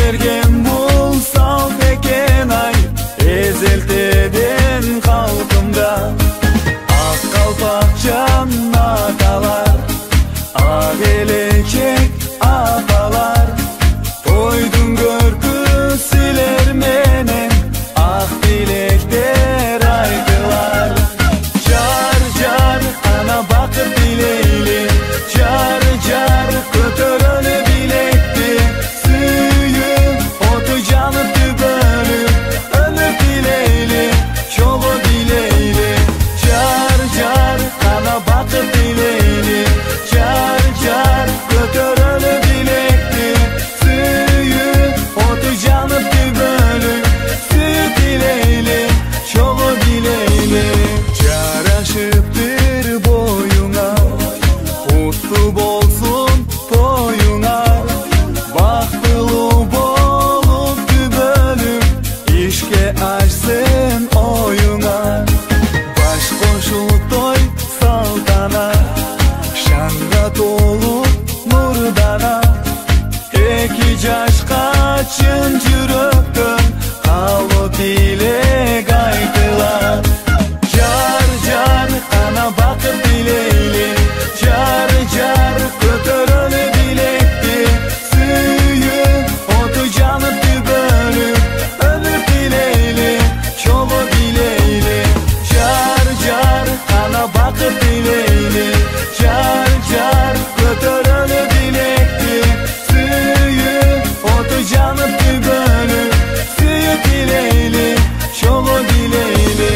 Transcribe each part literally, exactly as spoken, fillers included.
берген бул салт экен ай эзелтеден калкымда. Ак калпакчан аталар, ак элекек апалар, тойдун көркү силер менен ак тилектер айтылар. Жар жар ана бакыт тилейли, жар жар көтөрөлү билекти, сүйүп оту жанып түбөлүп өмүр тилейли, чогуу тилейли. Жар жар ана бакыт тилейли, жар жар көтөрөлү билекти, сүйүп оту жанып түбөлүп сүйүп тилейли, чогуу тилейли. Жарашыптыр боюңа, куттуу болсун тоюңа, бактылуу болуп түбөлүп ишке ашсын оюңа. Баш кошуу той салтанат, шаңга толуу нурдана, эки жашка чын жүрөктөн калуу тилек айтылат. Жар жар ана бакыт тилейли, жар жар көтөрөлү билекти, сүйүп оту жанып түбөлүп өмүр тилейли, чогуу тилейли. Жар жар ана бакыт тилейли, жар жар көтөрөлү билекти, сүйүп оту жанып түбөлүп сүйүп тилейли, чогуу тилейли.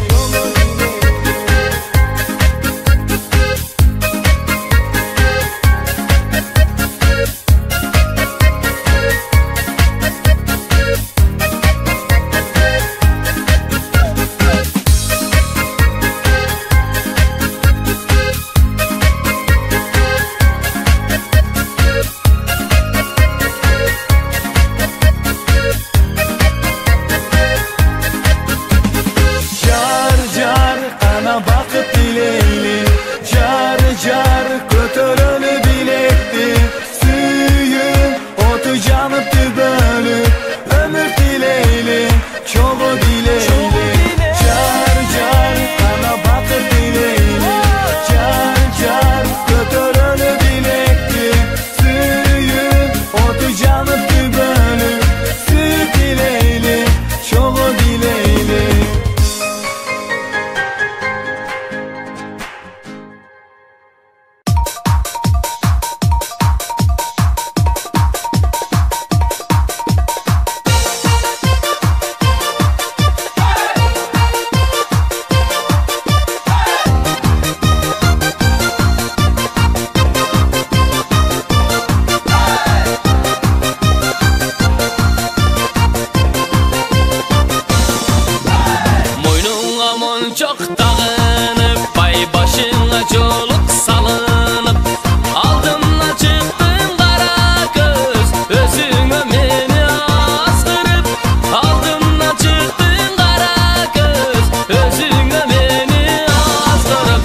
Жар жар ана бакыт тилейли, жар жар көтөрөлү билекти, сүйүп оту жанып түбөлүп өмүр тилейли, чогуу тилейли. Жар жар ана бакыт тилейли, жар жар көтөрөлү билекти, сүйүп оту жанып түбөлүп сүйүп тилейли, чогуу тилейли. Moynunga monçok tağınıp, bay başına çoluk salınıp, aldımla çıktın kara göz, özüne meni astırıp. Aldımla çıktın kara göz, özüne meni astırıp.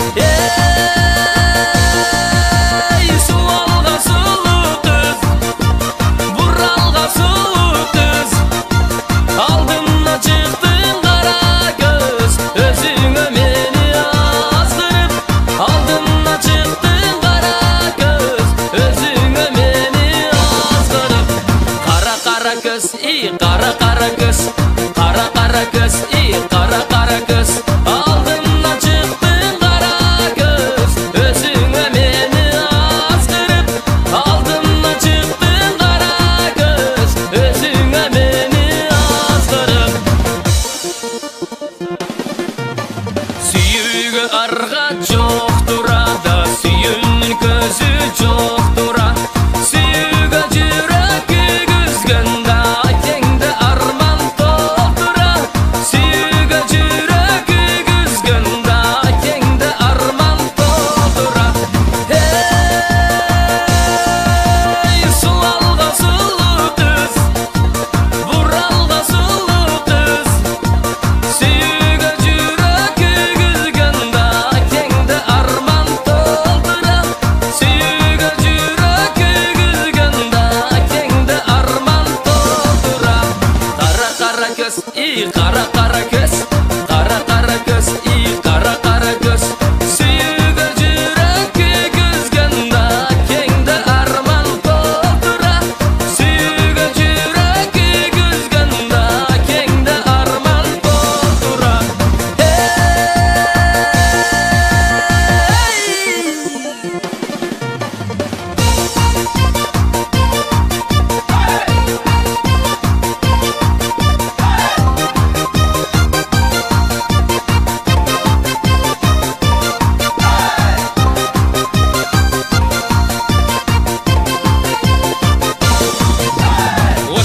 Ey sualga sulu kız, buralga sulu kız, aldımla çıktın kara göz, özüne meni astırıp. Aldımla çıktın kara göz, özüne meni astırıp. Kara kara göz, iyi kara kara göz, kara kara göz, iyi kara kara göz, aldımla çıktın kara göz, özüne meni astırıp. Aldımla çıktın kara göz, özüne meni astırıp. Süyüğü arga çoktur da, süyünün gözü çoktur. Süyüğe jürek güzgünde, aytengde arman toldur. Süyüğe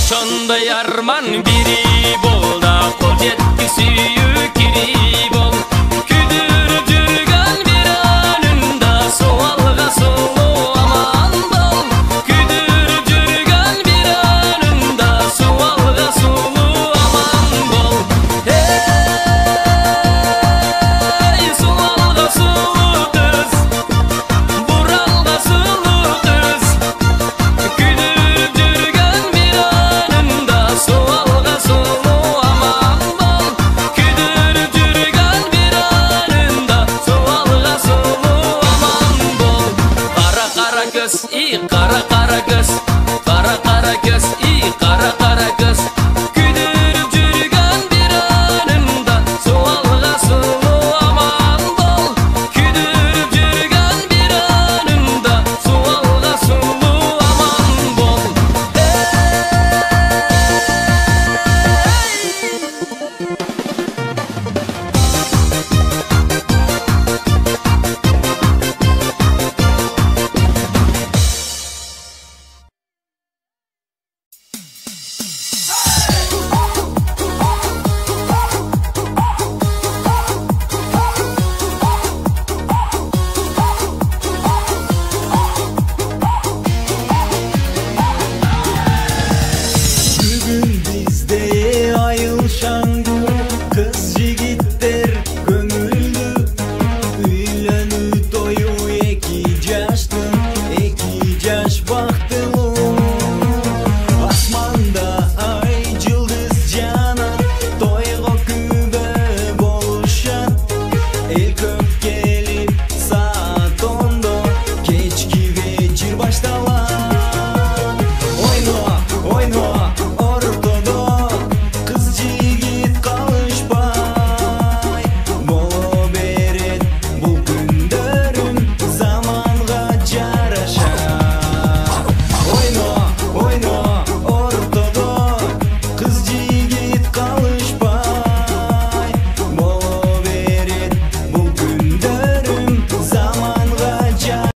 ошондой арман бири болда, кол жетти сүйүү кири бол.